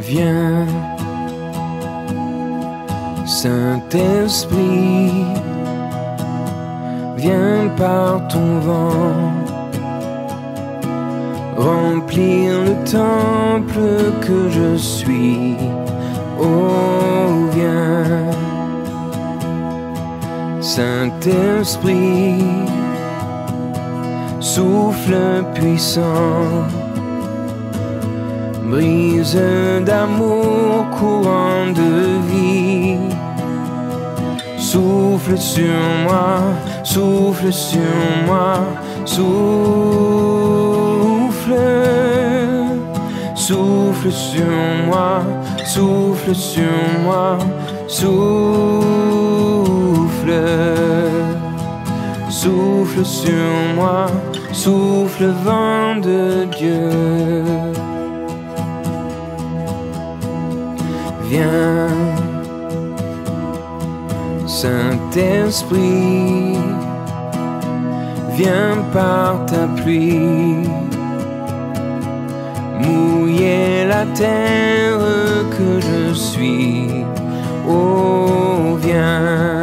Viens, Saint-Esprit, viens par ton vent remplir le temple que je suis. Oh, viens, Saint-Esprit, souffle puissant, brise d'amour, courant de vie. Souffle sur moi, souffle sur moi, souffle, souffle sur moi, souffle sur moi, souffle, souffle sur moi, souffle vent de Dieu. Viens, Saint-Esprit, viens par ta pluie, mouiller la terre que je suis. Oh, viens,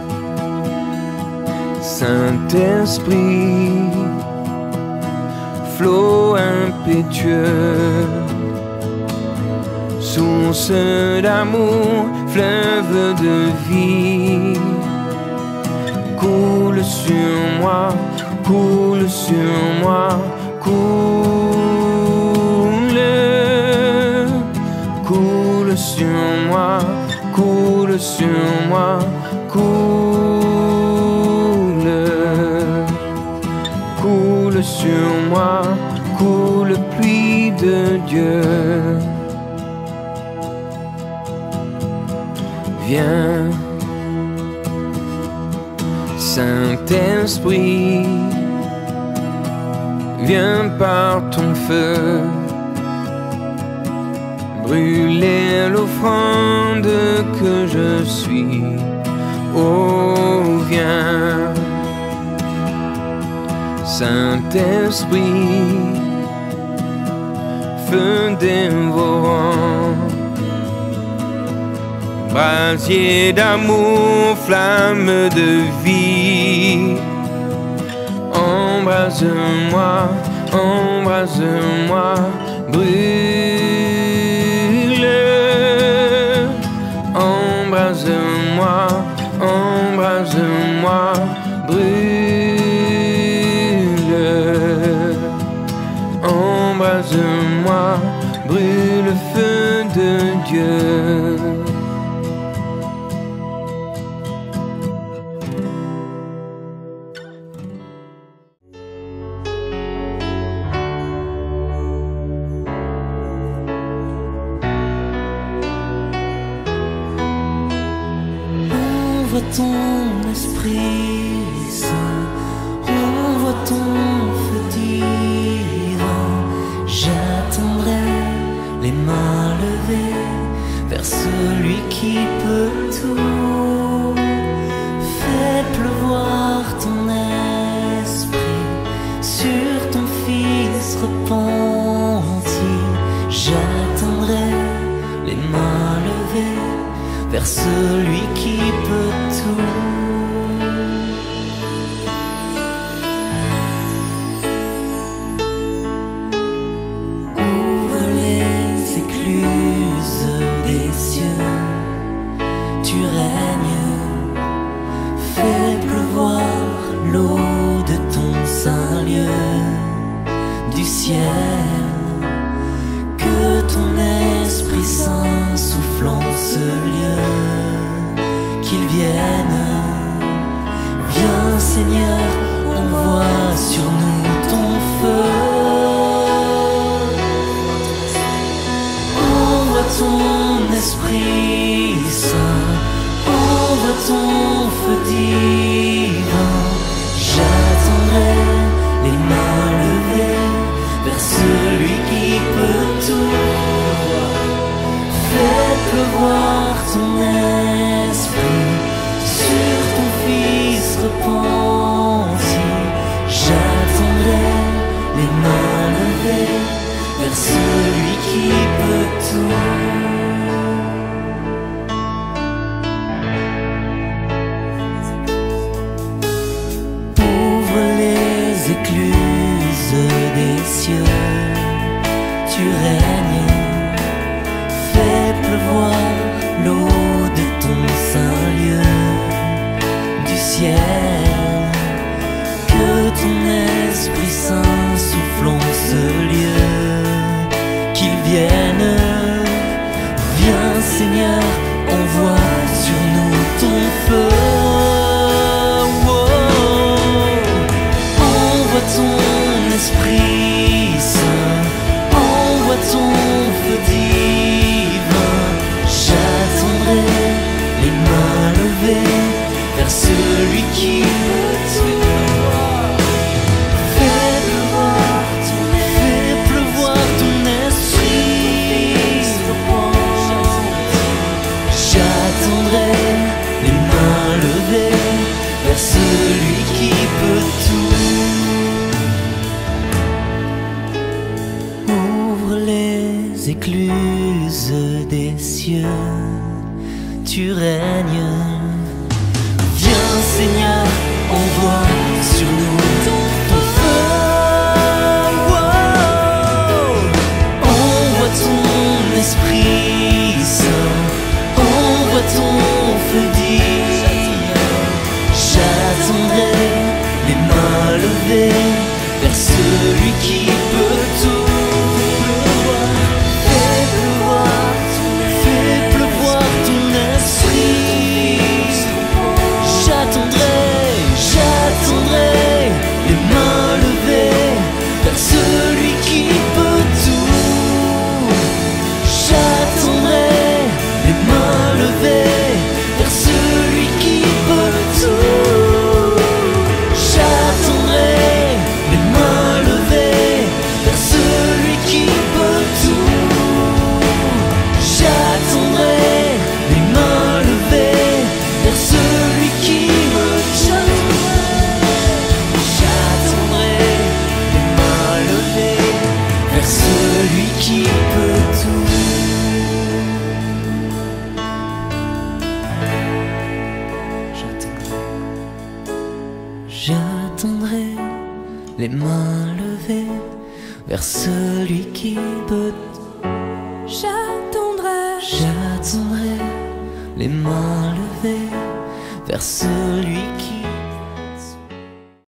Saint-Esprit, flot impétueux, source d'amour, fleuve de vie, coule sur moi, coule sur moi, coule, coule sur moi, coule sur moi, coule, coule sur moi, coule pluie de Dieu. Viens, Saint-Esprit, viens par ton feu, brûler l'offrande que je suis. Oh, viens, Saint-Esprit, feu dévorant, brasier d'amour, flamme de vie. Embrase-moi, embrase-moi, brûle. Embrase-moi, embrase-moi, brûle. Embrase-moi, brûle, feu de Dieu. Envoie ton Esprit Saint, envoie ton feu divin. J'attendrai les mains levées vers celui qui peut tout. Fais pleuvoir ton esprit sur ton Fils repenti. J'attendrai les mains levées vers celui qui peut tout. Ouvre les écluses des cieux, tu règnes, fais pleuvoir l'eau de ton saint lieu, du ciel, que ton Esprit Saint souffle en ce lieu, qu'il vienne. Viens Seigneur, envoie sur nous ton feu. Envoie ton Esprit Saint, envoie ton feu divin. J'attendrai les mains levées vers celui qui peut tout. Fais pleuvoir ton esprit sur cieux, tu règnes. Fais pleuvoir l'eau de ton saint lieu, du ciel. Que ton Esprit Saint souffle en ce lieu, qu'il vienne. Viens Seigneur, envoie sur nous ton feu. Envoie ton Esprit Saint, envoie ton feu divin. J'attendrai les mains levées vers celui qui peut tout. Fais pleuvoir ton esprit. J'attendrai les mains levées vers celui qui peut tout. Ouvre les écluses des cieux, tu règnes. Viens Seigneur, envoie sur nous ton feu. Envoie ton Esprit Saint, envoie ton feu divin. J'attendrai les mains levées vers celui qui peut tout. Fais pleuvoir ton esprit. J'attendrai les mains levées vers celui qui peut tout. J'attendrai les mains levées vers celui qui peut tout. J'attendrai les mains levées vers celui qui peut tout. J'attendrai les mains levées vers celui qui me J'attendrai les mains levées vers celui qui peut tout. J'attendrai les mains levées vers celui qui peut. J'attendrai les mains levées vers celui